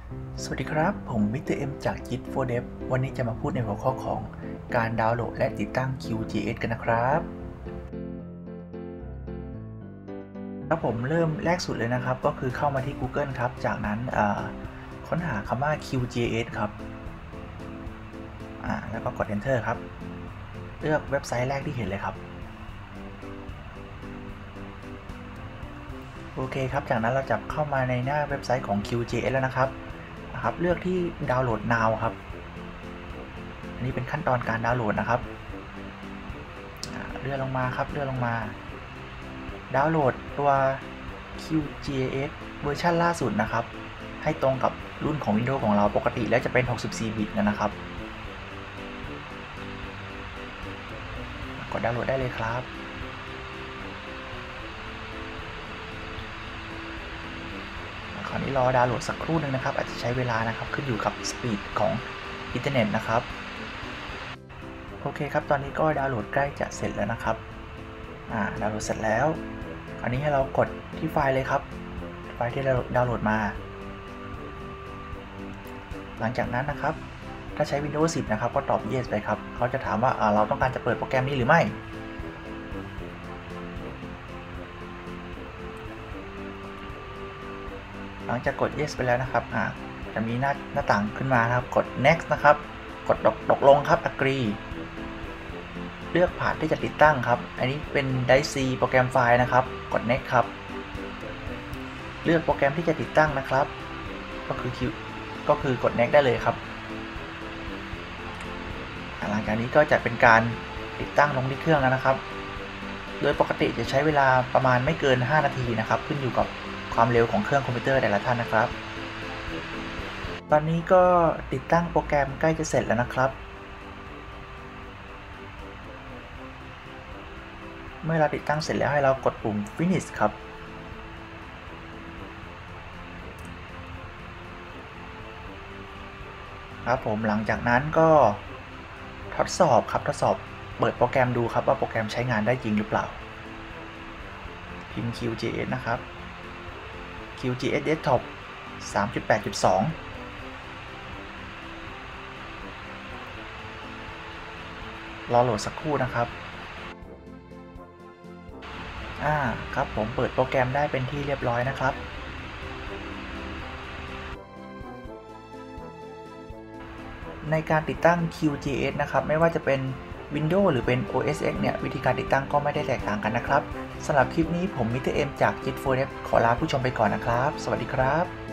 สวัสดีครับผมมิสเตอร์เอ็มจาก JIT4Dev วันนี้จะมาพูดในหัวข้อของการดาวน์โหลดและติดตั้ง QGIS กันนะครับผมเริ่มแรกสุดเลยนะครับก็คือเข้ามาที่ Google ครับจากนั้นค้นหาคำว่า QGIS ครับแล้วก็กด Enter ครับเลือกเว็บไซต์แรกที่เห็นเลยครับโอเคครับจากนั้นเราจะเข้ามาในหน้าเว็บไซต์ของ QGIS แล้วนะครับเลือกที่ดาวน์โหลด now ครับอันนี้เป็นขั้นตอนการดาวน์โหลดนะครับเลื่อนลงมาครับเลื่อนลงมาดาวน์โหลดตัว QGIS เวอร์ชันล่าสุดนะครับให้ตรงกับรุ่นของ Windows ของเราปกติแล้วจะเป็น64 บิตนะครับกดดาวน์โหลดได้เลยครับคราวนี้รอดาวน์โหลดสักครู่หนึ่งนะครับอาจจะใช้เวลานะครับขึ้นอยู่กับสปีดของอินเทอร์เน็ตนะครับโอเคครับตอนนี้ก็ดาวน์โหลดใกล้จะเสร็จแล้วนะครับดาวน์โหลดเสร็จแล้วคราวนี้ให้เรากดที่ไฟล์เลยครับไฟล์ที่เราดาวน์โหลดมาหลังจากนั้นนะครับถ้าใช้ Windows 10 นะครับก็ตอบ yes ไปครับเขาจะถามว่าเราต้องการจะเปิดโปรแกรมนี้หรือไม่หลังจากกด yes ไปแล้วนะครับจะมีหน้าต่างขึ้นมาครับกด next นะครับกดตกลงครับ agree เลือกผ่านที่จะติดตั้งครับอันนี้เป็น DICE โปรแกรมไฟล์นะครับกด next ครับเลือกโปรแกรมที่จะติดตั้งนะครับก็คือกด next ได้เลยครับหลังจากนี้ก็จะเป็นการติดตั้งลงที่เครื่องแล้วนะครับโดยปกติจะใช้เวลาประมาณไม่เกิน5นาทีนะครับขึ้นอยู่กับความเร็วของเครื่องคอมพิวเตอร์แต่ละท่านนะครับตอนนี้ก็ติดตั้งโปรแกรมใกล้จะเสร็จแล้วนะครับเมื่อเราติดตั้งเสร็จแล้วให้เรากดปุ่ม finish ครับผมหลังจากนั้นก็ทดสอบเปิดโปรแกรมดูครับว่าโปรแกรมใช้งานได้จริงหรือเปล่าพิมพ์ QGIS นะครับ QGIS Desktop 3.8.2 รอโหลดสักครู่นะครับครับผมเปิดโปรแกรมได้เป็นที่เรียบร้อยนะครับในการติดตั้ง QGIS นะครับไม่ว่าจะเป็น Windows หรือเป็น OS X เนี่ยวิธีการติดตั้งก็ไม่ได้แตกต่างกันนะครับสำหรับคลิปนี้ผมมิสเตอร์เอ็มจาก JIT4Dev ขอลาผู้ชมไปก่อนนะครับสวัสดีครับ